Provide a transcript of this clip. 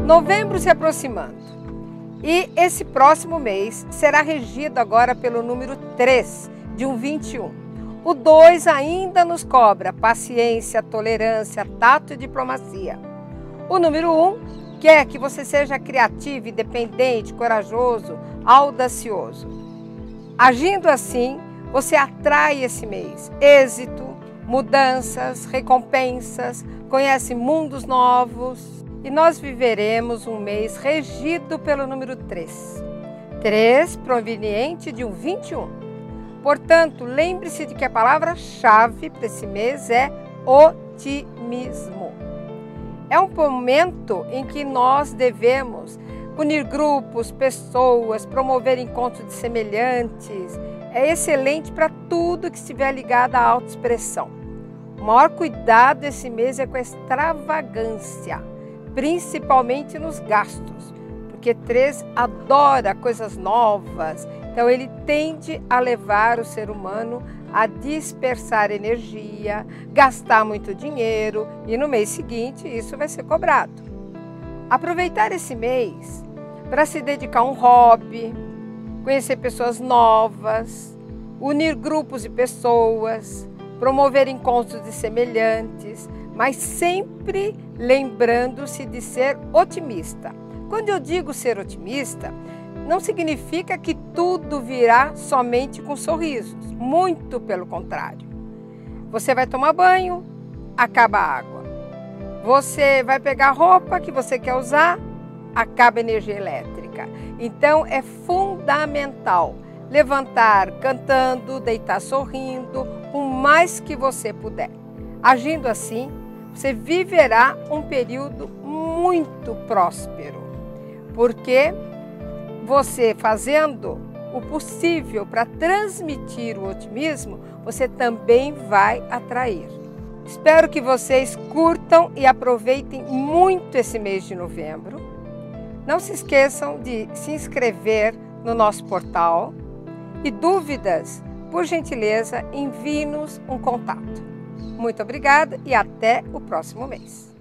Novembro se aproximando e esse próximo mês será regido agora pelo número 3 de um 21. O 2 ainda nos cobra paciência, tolerância, tato e diplomacia. O número 1 quer que você seja criativo, independente, corajoso, audacioso. Agindo assim, você atrai esse mês êxito, mudanças, recompensas, conhece mundos novos. E nós viveremos um mês regido pelo número 3. 3 proveniente de um 21. Portanto, lembre-se de que a palavra-chave para esse mês é otimismo. É um momento em que nós devemos unir grupos, pessoas, promover encontros de semelhantes. É excelente para tudo que estiver ligado à autoexpressão. O maior cuidado esse mês é com a extravagância, principalmente nos gastos, porque 3 adora coisas novas, então ele tende a levar o ser humano a dispersar energia, gastar muito dinheiro e no mês seguinte isso vai ser cobrado. Aproveitar esse mês para se dedicar a um hobby, conhecer pessoas novas, unir grupos de pessoas, promover encontros de semelhantes, mas sempre lembrando-se de ser otimista. Quando eu digo ser otimista, não significa que tudo virá somente com sorrisos, muito pelo contrário. Você vai tomar banho, acaba a água. Você vai pegar a roupa que você quer usar, acaba a energia elétrica. Então é fundamental levantar cantando, deitar sorrindo, o mais que você puder. Agindo assim, você viverá um período muito próspero, porque você fazendo o possível para transmitir o otimismo, você também vai atrair. Espero que vocês curtam e aproveitem muito esse mês de novembro. Não se esqueçam de se inscrever no nosso portal e dúvidas, por gentileza, envie-nos um contato. Muito obrigada e até o próximo mês.